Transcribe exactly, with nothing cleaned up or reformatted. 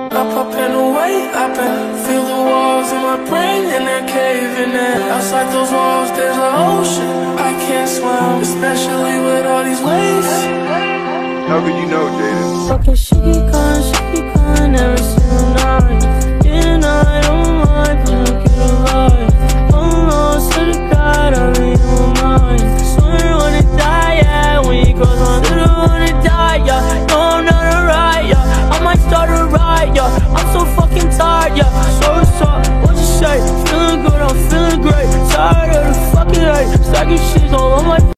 Up, up and away, up and feel the walls in my brain and they're caving in. Outside those walls there's an ocean I can't swim, especially with all these waves. How could you know, Jaden? Fucking she gon'